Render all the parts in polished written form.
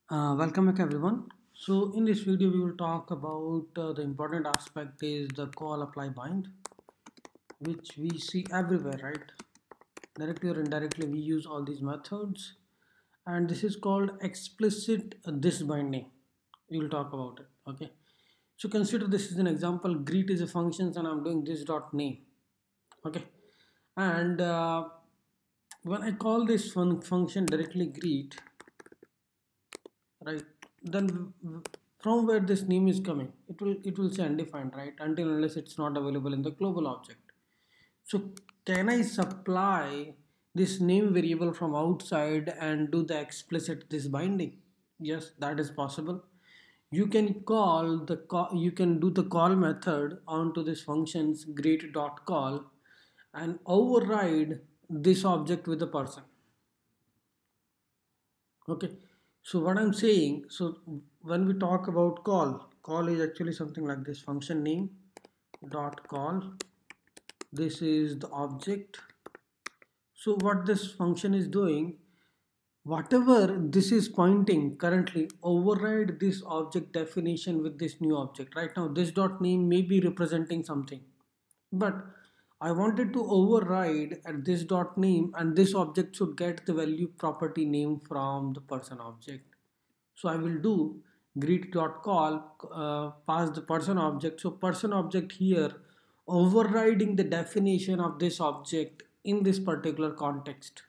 Welcome back everyone. So in this video we will talk about the important aspect is the call apply bind, which we see everywhere, right? Directly or indirectly we use all these methods, and this is called explicit this binding. We will talk about it. Okay, so consider this is an example. Greet is a function and I'm doing this dot name. Okay, and when I call this function directly greet, right, then from where this name is coming, it will say undefined, right, until unless it's not available in the global object. So can I supply this name variable from outside and do the explicit this binding? Yes, that is possible. You can you can do the call method onto this function's greet.call and override this object with the person. Okay, so what I'm saying, so when we talk about call is actually something like this: function name dot call. This is the object. So what this function is doing, whatever this is pointing currently, override this object definition with this new object. Right now, this dot name may be representing something, but I wanted to override at this dot name, and this object should get the value property name from the person object. So I will do greet.call, pass the person object. So person object here overriding the definition of this object in this particular context,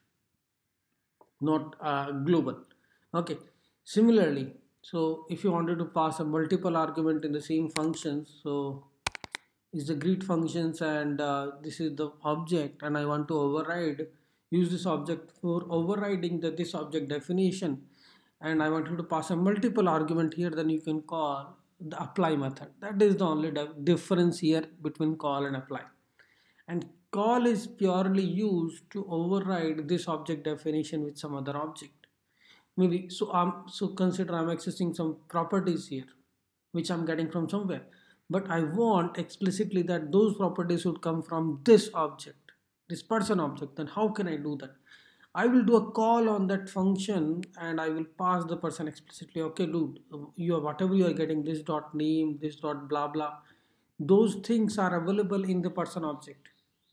not global. Okay, similarly, so if you wanted to pass a multiple argument in the same function, so is the greet functions, and this is the object, and I want to override, use this object for overriding this object definition, and I want you to pass a multiple argument here, then you can call the apply method. That is the only difference here between call and apply. And call is purely used to override this object definition with some other object. Maybe so consider I'm accessing some properties here which I'm getting from somewhere, but I want explicitly that those properties should come from this object, this person object. Then how can I do that? I will do a call on that function and I will pass the person explicitly. Okay, dude, you are whatever you are getting, this dot name, this dot blah blah, those things are available in the person object.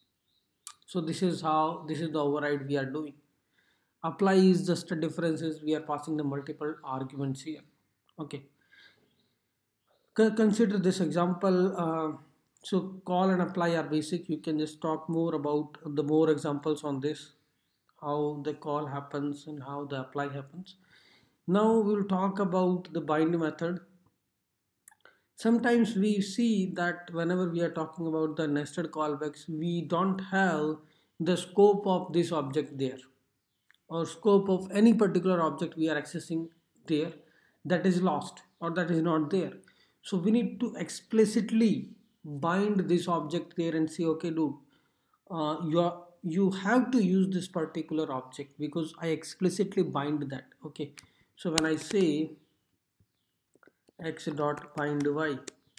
So this is the override we are doing. Apply is just a difference is we are passing the multiple arguments here. Okay, consider this example. So call and apply are basic. You can just talk more about the more examples on this, how the call happens and how the apply happens. Now we'll talk about the bind method. Sometimes we see that whenever we are talking about the nested callbacks, we don't have the scope of this object there, or scope of any particular object we are accessing there, that is lost or that is not there. So we need to explicitly bind this object there and say, okay dude, you have to use this particular object because I explicitly bind that. Okay, so when I say x dot bind y,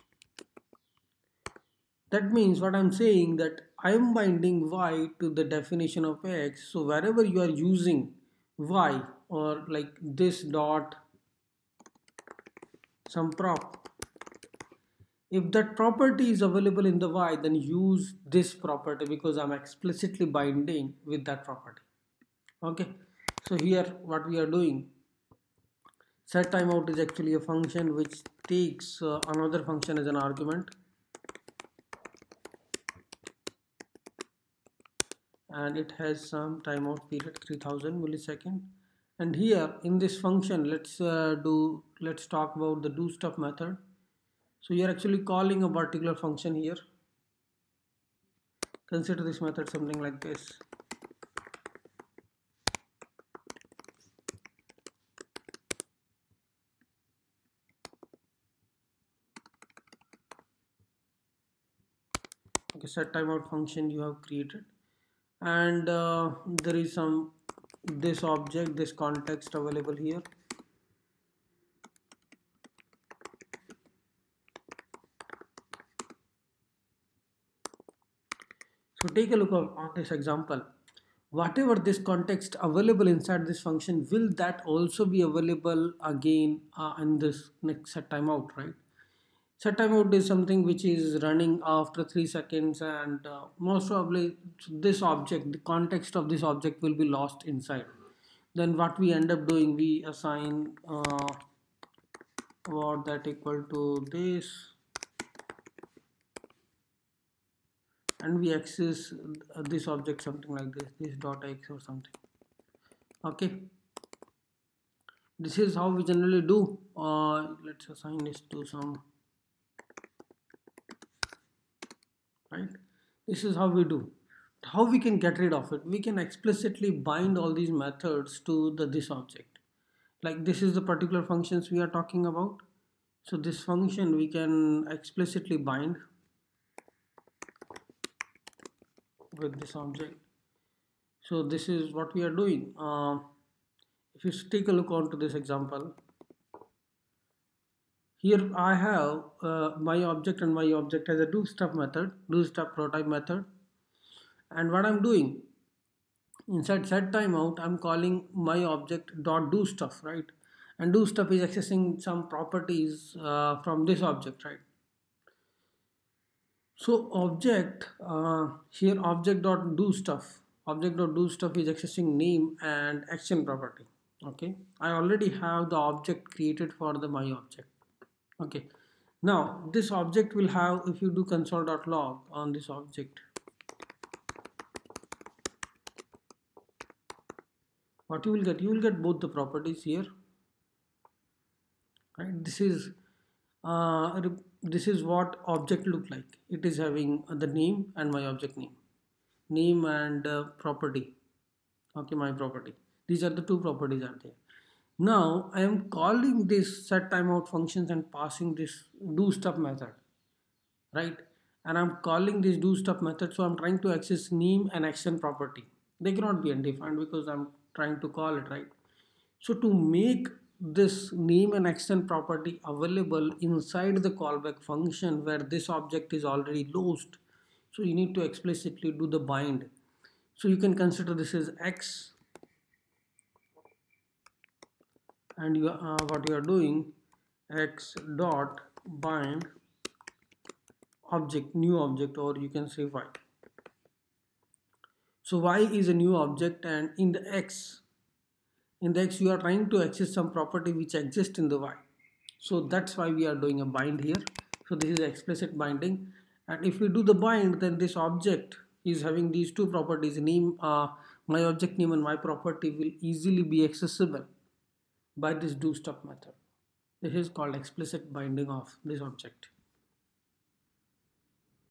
that means what I'm saying that I am binding y to the definition of x. So wherever you are using y, or like this dot some prop, if that property is available in the y, then use this property because I'm explicitly binding with that property. Okay, so here what we are doing, set timeout is actually a function which takes another function as an argument, and it has some timeout period 3000 millisecond. And here in this function, let's talk about the do stuff method. So you're actually calling a particular function here. Consider this method something like this. Okay, set timeout function you have created, and there is some this object, this context available here. So take a look on this example. whatever this context available inside this function, will that also be available again in this next set timeout, right? Set timeout is something which is running after 3 seconds, and most probably this object, the context of this object will be lost inside. Then what we end up doing, we assign what that equal to this, and we access this object something like this dot x or something. Okay, this is how we generally do. Let's assign this to some, right? This is how we do. How we can get rid of it? We can explicitly bind all these methods to this object. Like this is the particular functions we are talking about. So this function we can explicitly bind with this object. So this is what we are doing. If you take a look onto this example, here I have my object, and my object has a do stuff method, do stuff prototype method. And what I'm doing inside set timeout, I'm calling my object dot do stuff, right? And do stuff is accessing some properties from this object, right? So object here, object dot do stuff, object dot do stuff is accessing name and action property. Okay, I already have the object created for the my object. Okay, now this object will have, if you do console.log on this object, what you will get both the properties here, right? This is what object look like. It is having the name and my object name and property. Okay, my property. These are the two properties are there. Now I am calling this set timeout functions and passing this do stuff method, right? And I'm calling this do stuff method, so I'm trying to access name and action property. They cannot be undefined because I'm trying to call it, right? So to make this name and action property available inside the callback function where this object is already lost, so you need to explicitly do the bind. So you can consider this as x, and what you are doing, x dot bind object, new object, or you can say y. So y is a new object, and in the x you are trying to access some property which exists in the y. So that's why we are doing a bind here. So this is explicit binding, and if we do the bind, then this object is having these two properties, name, my object name and my property will easily be accessible by this do stuff method. This is called explicit binding of this object.